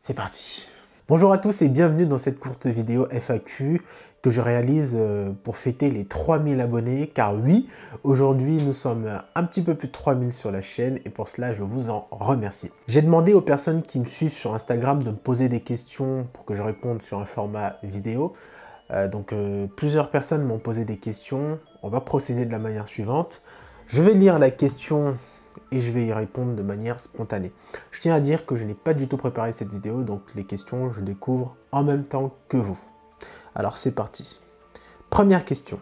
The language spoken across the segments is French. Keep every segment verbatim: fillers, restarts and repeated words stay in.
C'est parti. Bonjour à tous et bienvenue dans cette courte vidéo F A Q que je réalise pour fêter les trois mille abonnés, car oui, aujourd'hui nous sommes un petit peu plus de trois mille sur la chaîne et pour cela je vous en remercie. J'ai demandé aux personnes qui me suivent sur Instagram de me poser des questions pour que je réponde sur un format vidéo. Euh, donc euh, plusieurs personnes m'ont posé des questions. On va procéder de la manière suivante. Je vais lire la question et je vais y répondre de manière spontanée. Je tiens à dire que je n'ai pas du tout préparé cette vidéo, donc les questions je découvre en même temps que vous. Alors c'est parti. Première question.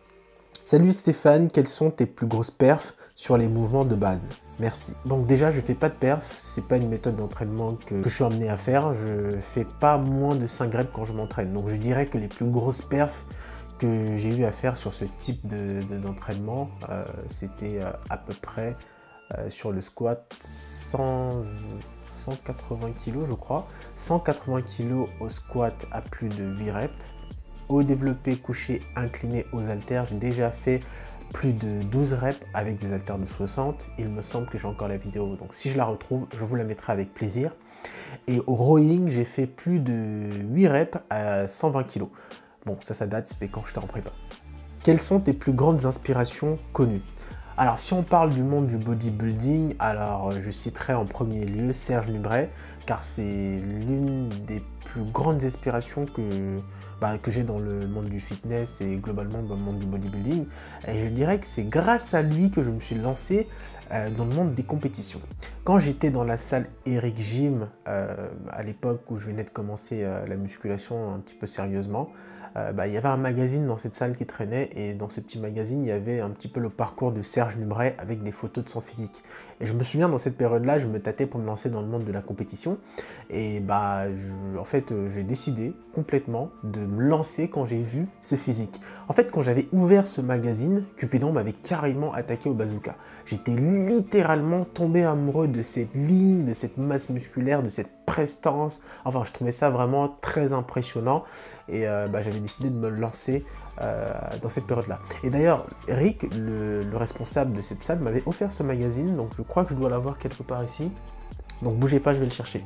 Salut Stéphane, quelles sont tes plus grosses perfs sur les mouvements de base? Merci. Donc déjà, je ne fais pas de perf, c'est pas une méthode d'entraînement que, que je suis amené à faire. Je fais pas moins de cinq reps quand je m'entraîne. Donc je dirais que les plus grosses perfs que j'ai eu à faire sur ce type d'entraînement, de, de, euh, c'était euh, à peu près euh, sur le squat cent, cent quatre-vingts kilos, je crois. cent quatre-vingts kilos au squat à plus de huit reps. Au développé couché incliné aux haltères, j'ai déjà fait plus de douze reps avec des haltères de soixante. Il me semble que j'ai encore la vidéo, donc si je la retrouve, je vous la mettrai avec plaisir. Et au rowing, j'ai fait plus de huit reps à cent vingt kilos. Bon, ça, ça date, c'était quand j'étais en prépa. Quelles sont tes plus grandes inspirations connues? Alors, si on parle du monde du bodybuilding, alors je citerai en premier lieu Serge Nubret, car c'est l'une des plus grandes inspirations que, bah, que j'ai dans le monde du fitness et globalement dans le monde du bodybuilding. Et je dirais que c'est grâce à lui que je me suis lancé euh, dans le monde des compétitions. Quand j'étais dans la salle Eric Gym, euh, à l'époque où je venais de commencer euh, la musculation un petit peu sérieusement, Euh, bah, il y avait un magazine dans cette salle qui traînait et dans ce petit magazine, il y avait un petit peu le parcours de Serge Nubret avec des photos de son physique. Et je me souviens, dans cette période-là, je me tâtais pour me lancer dans le monde de la compétition. Et bah, je, en fait, euh, j'ai décidé complètement de me lancer quand j'ai vu ce physique. En fait, quand j'avais ouvert ce magazine, Cupidon m'avait carrément attaqué au bazooka. J'étais littéralement tombé amoureux de cette ligne, de cette masse musculaire, de cette prestance. Enfin, je trouvais ça vraiment très impressionnant et euh, bah, j'avais décidé de me lancer euh, dans cette période-là. Et d'ailleurs, Eric, le, le responsable de cette salle, m'avait offert ce magazine, donc je crois que je dois l'avoir quelque part ici. Donc bougez pas, je vais le chercher.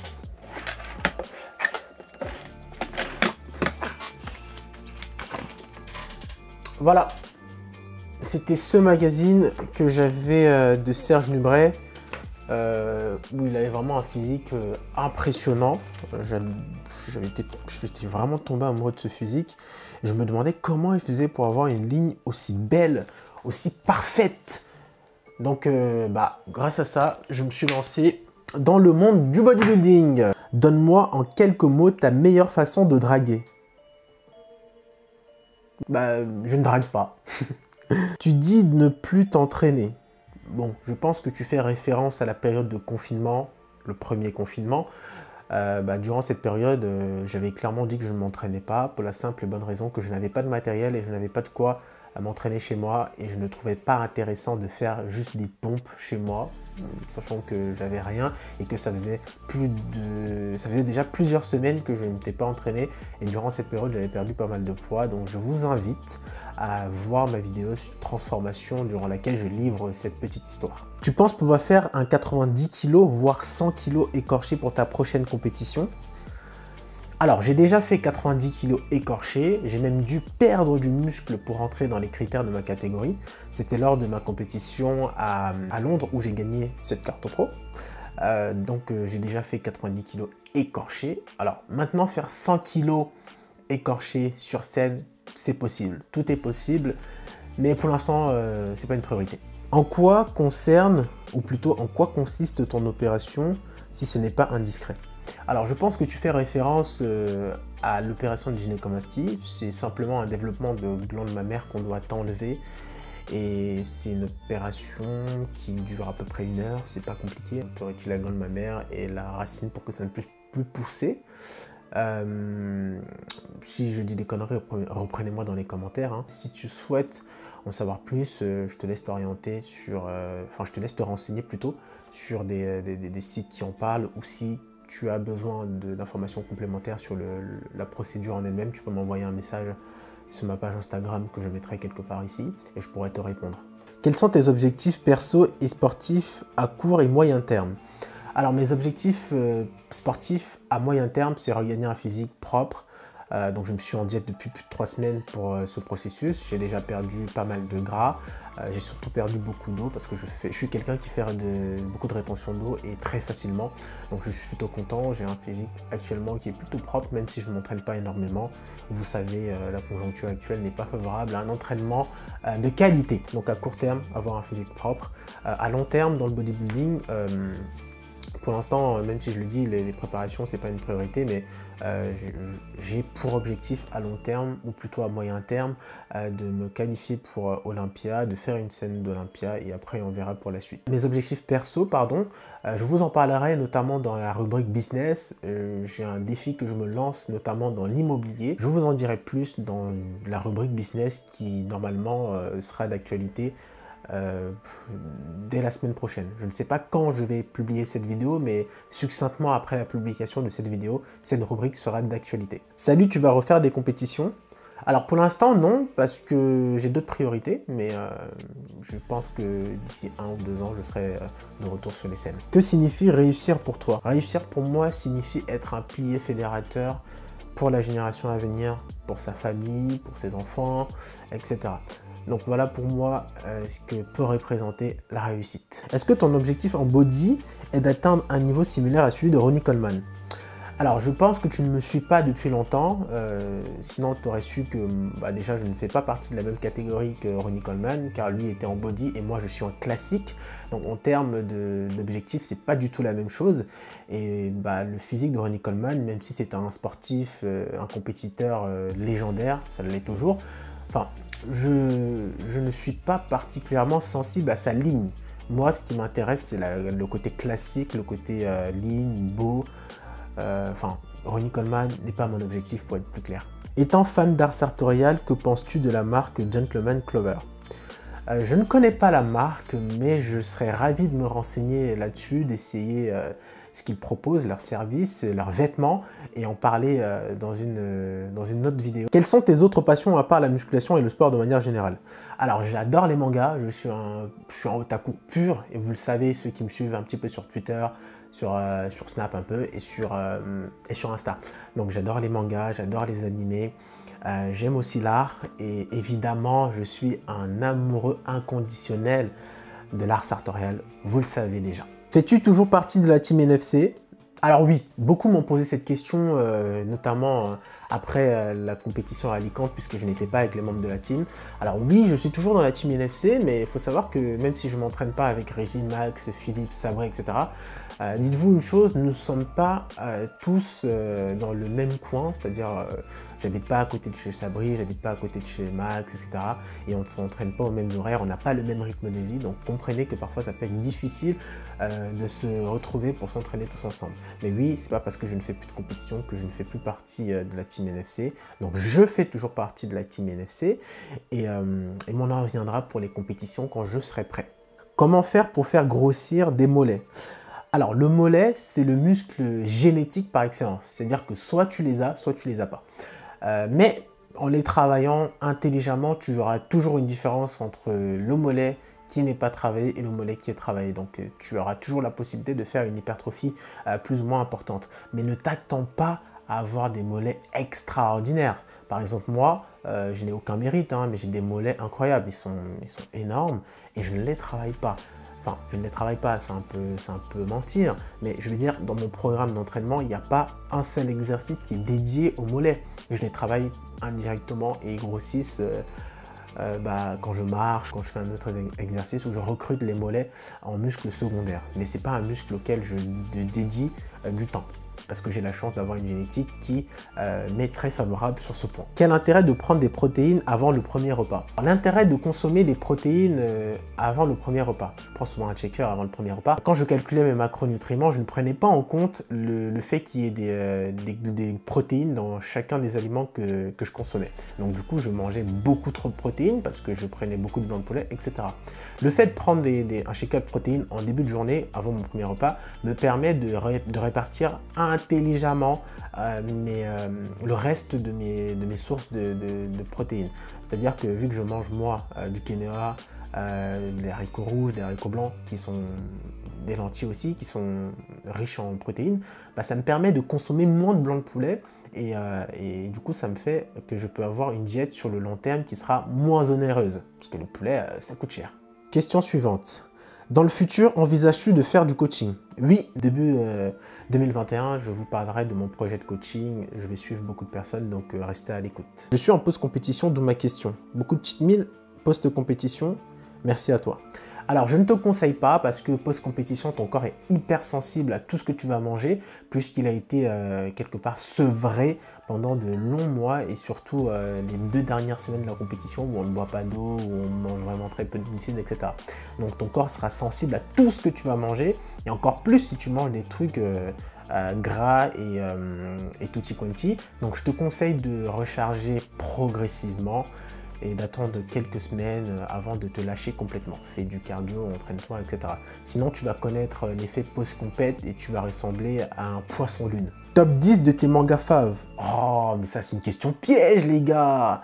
Voilà, c'était ce magazine que j'avais euh, de Serge Nubret. Euh, où il avait vraiment un physique euh, impressionnant. Euh, J'étais vraiment tombé amoureux de ce physique. Je me demandais comment il faisait pour avoir une ligne aussi belle, aussi parfaite. Donc, euh, bah, grâce à ça, je me suis lancé dans le monde du bodybuilding. Donne-moi en quelques mots ta meilleure façon de draguer. Bah, je ne drague pas. Tu dis de ne plus t'entraîner. Bon, je pense que tu fais référence à la période de confinement, le premier confinement. Euh, bah, durant cette période, euh, j'avais clairement dit que je ne m'entraînais pas, pour la simple et bonne raison que je n'avais pas de matériel et je n'avais pas de quoi m'entraîner chez moi et je ne trouvais pas intéressant de faire juste des pompes chez moi, sachant que j'avais rien et que ça faisait plus de, ça faisait déjà plusieurs semaines que je ne m'étais pas entraîné et durant cette période j'avais perdu pas mal de poids. Donc je vous invite à voir ma vidéo sur transformation durant laquelle je livre cette petite histoire. Tu penses pouvoir faire un quatre-vingt-dix kilos voire cent kilos écorché pour ta prochaine compétition? Alors, j'ai déjà fait quatre-vingt-dix kilos écorchés, j'ai même dû perdre du muscle pour entrer dans les critères de ma catégorie. C'était lors de ma compétition à, à Londres où j'ai gagné cette carte pro. Euh, donc, euh, j'ai déjà fait quatre-vingt-dix kilos écorchés. Alors, maintenant, faire cent kilos écorchés sur scène, c'est possible. Tout est possible, mais pour l'instant, euh, c'est pas une priorité. En quoi concerne, ou plutôt en quoi consiste ton opération si ce n'est pas indiscret? Alors, je pense que tu fais référence euh, à l'opération de gynécomastie. C'est simplement un développement de glande mammaire qu'on doit enlever. Et c'est une opération qui dure à peu près une heure. C'est pas compliqué. On peut retirer la glande mammaire et la racine pour que ça ne puisse plus pousser. Euh, si je dis des conneries, reprenez-moi dans les commentaires. Hein. Si tu souhaites en savoir plus, euh, je te laisse t'orienter sur... Euh, enfin, je te laisse te renseigner plutôt sur des, des, des sites qui en parlent ou si tu as besoin d'informations complémentaires sur le, la procédure en elle-même, tu peux m'envoyer un message sur ma page Instagram que je mettrai quelque part ici et je pourrai te répondre. Quels sont tes objectifs perso et sportifs à court et moyen terme? Alors mes objectifs euh, sportifs à moyen terme, c'est regagner un physique propre. Euh, donc je me suis en diète depuis plus de trois semaines pour euh, ce processus. J'ai déjà perdu pas mal de gras. Euh, j'ai surtout perdu beaucoup d'eau parce que je, fais, je suis quelqu'un qui fait de, beaucoup de rétention d'eau et très facilement. Donc je suis plutôt content. J'ai un physique actuellement qui est plutôt propre, même si je ne m'entraîne pas énormément. Vous savez, euh, la conjoncture actuelle n'est pas favorable à un entraînement euh, de qualité. Donc à court terme, avoir un physique propre. Euh, à long terme, dans le bodybuilding, euh, pour l'instant, même si je le dis, les, les préparations, c'est pas une priorité, mais euh, j'ai pour objectif à long terme, ou plutôt à moyen terme, euh, de me qualifier pour euh, Olympia, de faire une scène d'Olympia, et après on verra pour la suite. Mes objectifs perso, pardon, euh, je vous en parlerai notamment dans la rubrique business. Euh, j'ai un défi que je me lance notamment dans l'immobilier. Je vous en dirai plus dans la rubrique business qui normalement euh, sera d'actualité Euh, dès la semaine prochaine. Je ne sais pas quand je vais publier cette vidéo, mais succinctement après la publication de cette vidéo, cette rubrique sera d'actualité. Salut, tu vas refaire des compétitions? Alors pour l'instant non, parce que j'ai d'autres priorités, mais euh, je pense que d'ici un ou deux ans, je serai de retour sur les scènes. Que signifie réussir pour toi? Réussir pour moi signifie être un pilier fédérateur pour la génération à venir, pour sa famille, pour ses enfants, et cetera. Donc voilà pour moi euh, ce que peut représenter la réussite. Est-ce que ton objectif en body est d'atteindre un niveau similaire à celui de Ronnie Coleman? Alors je pense que tu ne me suis pas depuis longtemps, euh, sinon tu aurais su que bah, déjà je ne fais pas partie de la même catégorie que Ronnie Coleman, car lui était en body et moi je suis en classique. Donc en termes d'objectifs, c'est pas du tout la même chose. Et bah, le physique de Ronnie Coleman, même si c'est un sportif, euh, un compétiteur euh, légendaire, ça l'est toujours. Enfin, je, je ne suis pas particulièrement sensible à sa ligne. Moi, ce qui m'intéresse, c'est le côté classique, le côté euh, ligne, beau. Euh, enfin, Ronnie Coleman n'est pas mon objectif pour être plus clair. Étant fan d'art sartorial, que penses-tu de la marque Gentleman Clover? euh, Je ne connais pas la marque, mais je serais ravi de me renseigner là-dessus, d'essayer euh, ce qu'ils proposent, leurs services, leurs vêtements, et en parler euh, dans, une, euh, dans une autre vidéo. Quelles sont tes autres passions à part la musculation et le sport de manière générale? Alors j'adore les mangas, je suis, un, je suis un otaku pur, et vous le savez, ceux qui me suivent un petit peu sur Twitter, sur, euh, sur Snap un peu, et sur, euh, et sur Insta. Donc j'adore les mangas, j'adore les animés, euh, j'aime aussi l'art, et évidemment je suis un amoureux inconditionnel de l'art sartorial, vous le savez déjà. Fais-tu toujours partie de la team N F C? Alors oui, beaucoup m'ont posé cette question, euh, notamment euh, après euh, la compétition à Alicante, puisque je n'étais pas avec les membres de la team. Alors oui, je suis toujours dans la team N F C, mais il faut savoir que même si je ne m'entraîne pas avec Régine, Max, Philippe, Sabré, et cetera, euh, dites-vous une chose, nous ne sommes pas euh, tous euh, dans le même coin, c'est-à-dire euh, j'habite pas à côté de chez Sabri, j'habite pas à côté de chez Max, et cetera. Et on ne s'entraîne pas au même horaire, on n'a pas le même rythme de vie, donc comprenez que parfois ça peut être difficile euh, de se retrouver pour s'entraîner tous ensemble. Mais oui, c'est pas parce que je ne fais plus de compétition que je ne fais plus partie euh, de la team N F C. Donc je fais toujours partie de la team N F C et, euh, et mon heure viendra pour les compétitions quand je serai prêt. Comment faire pour faire grossir des mollets? Alors le mollet, c'est le muscle génétique par excellence. C'est-à-dire que soit tu les as, soit tu les as pas. Euh, mais en les travaillant intelligemment, tu auras toujours une différence entre le mollet qui n'est pas travaillé et le mollet qui est travaillé. Donc euh, tu auras toujours la possibilité de faire une hypertrophie euh, plus ou moins importante. Mais ne t'attends pas à avoir des mollets extraordinaires. Par exemple, moi, euh, je n'ai aucun mérite, hein, mais j'ai des mollets incroyables. Ils sont, ils sont énormes et je ne les travaille pas. Enfin, je ne les travaille pas, c'est un peu, c'est un peu mentir, mais je veux dire, dans mon programme d'entraînement, il n'y a pas un seul exercice qui est dédié aux mollets. Je les travaille indirectement et ils grossissent euh, euh, bah, quand je marche, quand je fais un autre exercice où je recrute les mollets en muscles secondaires. Mais ce n'est pas un muscle auquel je dédie euh, du temps, parce que j'ai la chance d'avoir une génétique qui euh, m'est très favorable sur ce point. Quel intérêt de prendre des protéines avant le premier repas? L'intérêt de consommer des protéines euh, avant le premier repas. Je prends souvent un checker avant le premier repas. Quand je calculais mes macronutriments, je ne prenais pas en compte le, le fait qu'il y ait des, euh, des, des protéines dans chacun des aliments que, que je consommais. Donc du coup, je mangeais beaucoup trop de protéines parce que je prenais beaucoup de blanc de poulet, et cetera. Le fait de prendre des, des, un shaker de protéines en début de journée, avant mon premier repas, me permet de, ré, de répartir un intelligemment euh, mais, euh, le reste de mes, de mes sources de, de, de protéines. C'est-à-dire que vu que je mange moi euh, du quinoa, euh, des haricots rouges, des haricots blancs, qui sont des lentilles aussi, qui sont riches en protéines, bah, ça me permet de consommer moins de blanc de poulet. Et, euh, et du coup, ça me fait que je peux avoir une diète sur le long terme qui sera moins onéreuse. Parce que le poulet, euh, ça coûte cher. Question suivante. Dans le futur, envisages-tu de faire du coaching? Oui, début euh, deux mille vingt et un, je vous parlerai de mon projet de coaching. Je vais suivre beaucoup de personnes, donc euh, restez à l'écoute. Je suis en post-compétition, d'où ma question. Beaucoup de cheat meal, post-compétition, merci à toi. Alors, je ne te conseille pas parce que post-compétition, ton corps est hyper sensible à tout ce que tu vas manger puisqu'il a été euh, quelque part sevré pendant de longs mois et surtout euh, les deux dernières semaines de la compétition où on ne boit pas d'eau, où on mange vraiment très peu de glucides, et cetera. Donc, ton corps sera sensible à tout ce que tu vas manger et encore plus si tu manges des trucs euh, euh, gras et, euh, et tutti quanti. Donc, je te conseille de recharger progressivement et d'attendre quelques semaines avant de te lâcher complètement. Fais du cardio, entraîne-toi, et cetera. Sinon, tu vas connaître l'effet post-compète et tu vas ressembler à un poisson lune. Top dix de tes mangas faves. Oh, mais ça, c'est une question piège, les gars.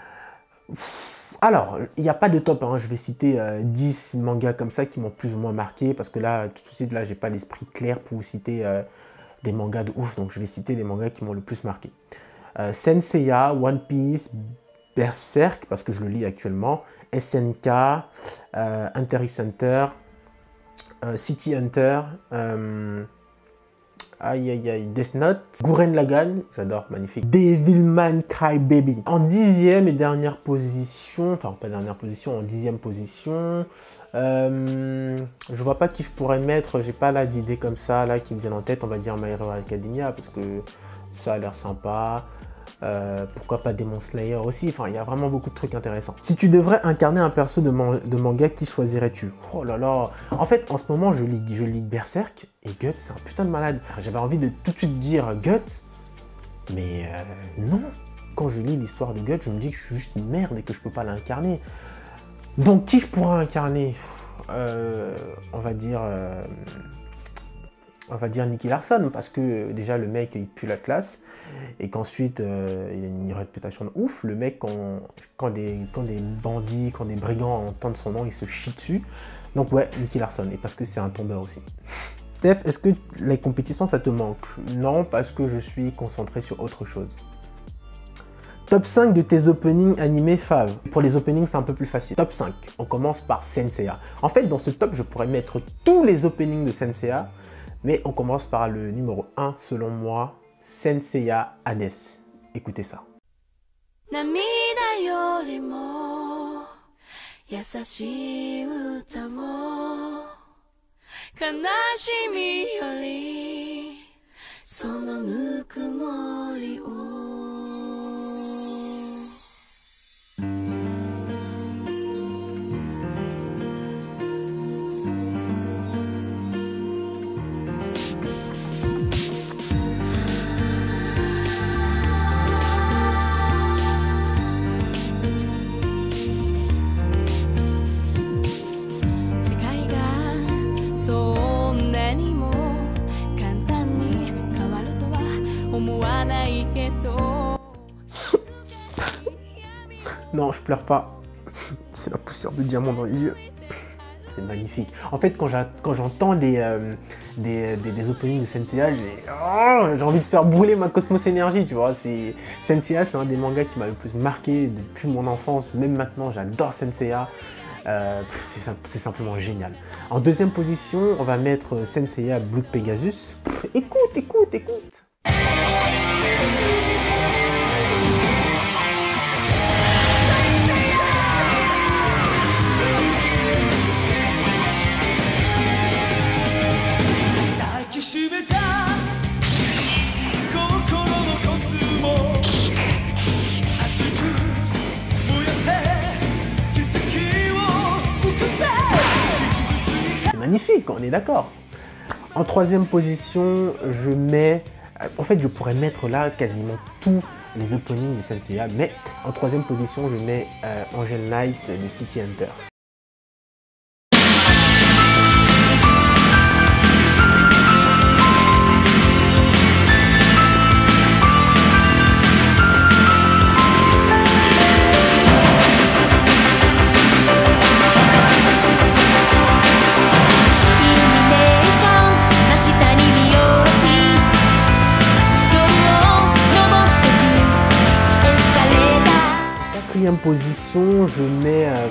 Alors, il n'y a pas de top, hein. Je vais citer euh, dix mangas comme ça qui m'ont plus ou moins marqué parce que là, tout de suite, là, j'ai pas l'esprit clair pour vous citer euh, des mangas de ouf. Donc, je vais citer les mangas qui m'ont le plus marqué. Euh, Saint Seiya, One Piece, Berserk, parce que je le lis actuellement, S N K, euh, Hunter x Hunter, euh, City Hunter, euh, aïe aïe aïe, Death Note, Gurren Lagann, j'adore, magnifique, Devilman Crybaby. En dixième et dernière position, enfin pas dernière position, en dixième position, euh, je vois pas qui je pourrais mettre, j'ai pas là d'idée comme ça, là qui me viennent en tête, on va dire My Hero Academia, parce que ça a l'air sympa. Euh, pourquoi pas Demon Slayer aussi, enfin il y a vraiment beaucoup de trucs intéressants. Si tu devrais incarner un perso de, man de manga, qui choisirais-tu? Oh là là. En fait en ce moment je lis, je lis Berserk et Guts c'est un putain de malade. J'avais envie de tout de suite dire Guts, mais euh, non. Quand je lis l'histoire de Guts, je me dis que je suis juste une merde et que je peux pas l'incarner. Donc qui je pourrais incarner? euh, On va dire... Euh, on va dire Nicky Larson, parce que déjà le mec il pue la classe et qu'ensuite euh, il a une réputation de ouf. Le mec quand, quand, des, quand des bandits, quand des brigands entendent son nom, il se chie dessus. Donc ouais, Nicky Larson, et parce que c'est un tombeur aussi. Steph, est-ce que les compétitions ça te manque? Non, parce que je suis concentré sur autre chose. Top cinq de tes openings animés faves. Pour les openings, c'est un peu plus facile. Top cinq, on commence par Saint Seiya. En fait, dans ce top, je pourrais mettre tous les openings de Saint Seiya. Mais on commence par le numéro un, selon moi, Saint Seiya Hades. Écoutez ça. Non, je pleure pas. C'est la poussière de diamant dans les yeux. C'est magnifique. En fait, quand j'entends des, euh, des, des, des openings de Saint Seiya, j'ai oh, envie de faire brûler ma Cosmos Énergie, tu vois. Saint Seiya, c'est un des mangas qui m'a le plus marqué depuis mon enfance. Même maintenant, j'adore Saint Seiya. Euh, c'est simplement génial. En deuxième position, on va mettre Saint Seiya Blood Pegasus. Écoute, écoute, écoute. Magnifique, on est d'accord. En troisième position, je mets... En fait, je pourrais mettre là quasiment tous les openings de Saint Seiya, mais en troisième position, je mets euh, Angel Knight de City Hunter. quatrième position, je mets euh,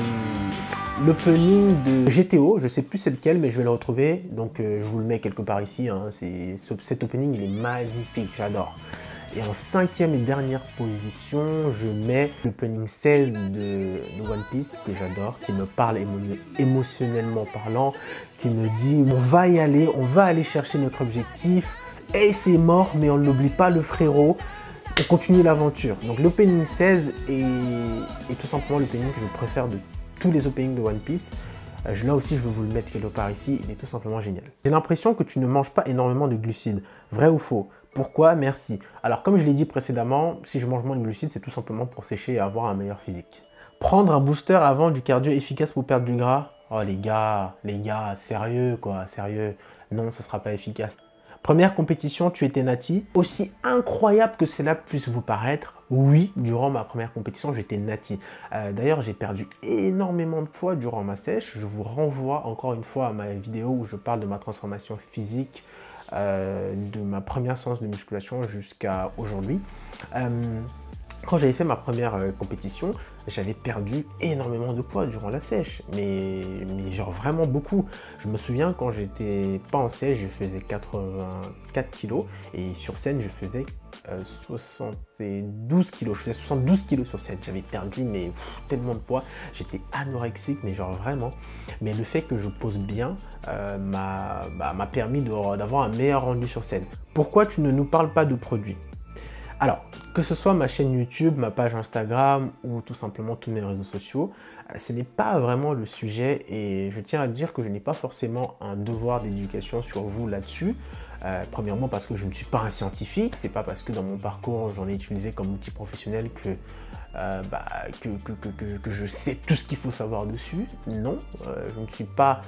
l'opening de G T O. Je sais plus c'est lequel, mais je vais le retrouver. Donc euh, je vous le mets quelque part ici. Hein. Cet opening, il est magnifique, j'adore. Et en cinquième et dernière position, je mets l'opening seize de, de One Piece, que j'adore, qui me parle émo émotionnellement parlant, qui me dit on va y aller, on va aller chercher notre objectif, et c'est mort, mais on n'oublie pas le frérot, on continue l'aventure. Donc l'opening seize est, est tout simplement l'opening que je préfère de tous les openings de One Piece. Là aussi, je vais vous le mettre quelque part ici, il est tout simplement génial. J'ai l'impression que tu ne manges pas énormément de glucides. Vrai ou faux? Pourquoi? Merci. Alors, comme je l'ai dit précédemment, si je mange moins de glucides, c'est tout simplement pour sécher et avoir un meilleur physique. Prendre un booster avant du cardio efficace pour perdre du gras? Oh les gars, les gars, sérieux quoi, sérieux. Non, ce ne sera pas efficace. Première compétition, tu étais nati. Aussi incroyable que cela puisse vous paraître, oui, durant ma première compétition, j'étais nati. Euh, D'ailleurs, j'ai perdu énormément de poids durant ma sèche. Je vous renvoie encore une fois à ma vidéo où je parle de ma transformation physique, euh, de ma première séance de musculation jusqu'à aujourd'hui. Euh, Quand j'avais fait ma première euh, compétition, j'avais perdu énormément de poids durant la sèche, mais, mais genre vraiment beaucoup. Je me souviens quand j'étais pas en sèche, je faisais quatre-vingt-quatre kilos et sur scène, je faisais euh, soixante-douze kilos. Je faisais soixante-douze kilos sur scène. J'avais perdu mais pff, tellement de poids. J'étais anorexique, mais genre vraiment. Mais le fait que je pose bien euh, m'a bah, permis d'avoir un meilleur rendu sur scène. Pourquoi tu ne nous parles pas de produits? Alors, que ce soit ma chaîne YouTube, ma page Instagram ou tout simplement tous mes réseaux sociaux, ce n'est pas vraiment le sujet et je tiens à dire que je n'ai pas forcément un devoir d'éducation sur vous là-dessus. Euh, premièrement parce que je ne suis pas un scientifique, c'est pas parce que dans mon parcours j'en ai utilisé comme outil professionnel que, euh, bah, que, que, que, que, que je sais tout ce qu'il faut savoir dessus. Non, euh, je ne suis pas...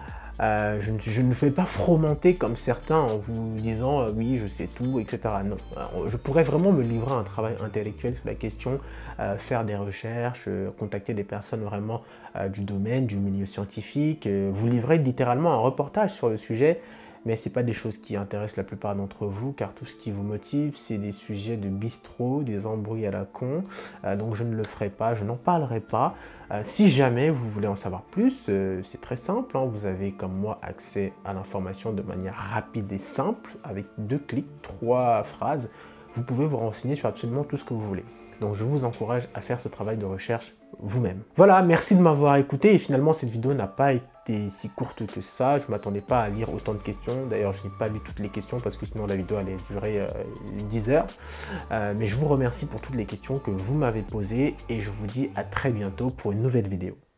Euh, je, ne, je ne fais pas fromanter comme certains en vous disant euh, oui je sais tout, et cetera. Non, euh, je pourrais vraiment me livrer un travail intellectuel sur la question, euh, faire des recherches, euh, contacter des personnes vraiment euh, du domaine, du milieu scientifique, euh, vous livrer littéralement un reportage sur le sujet. Mais ce n'est pas des choses qui intéressent la plupart d'entre vous, car tout ce qui vous motive, c'est des sujets de bistrot, des embrouilles à la con. Euh, donc je ne le ferai pas, je n'en parlerai pas. Euh, si jamais vous voulez en savoir plus, euh, c'est très simple. Hein, vous avez comme moi accès à l'information de manière rapide et simple, avec deux clics, trois phrases. Vous pouvez vous renseigner sur absolument tout ce que vous voulez. Donc je vous encourage à faire ce travail de recherche vous-même. Voilà, merci de m'avoir écouté et finalement cette vidéo n'a pas été si courte que ça. Je ne m'attendais pas à lire autant de questions. D'ailleurs, je n'ai pas lu toutes les questions parce que sinon la vidéo allait durer euh, dix heures. Euh, mais je vous remercie pour toutes les questions que vous m'avez posées et je vous dis à très bientôt pour une nouvelle vidéo.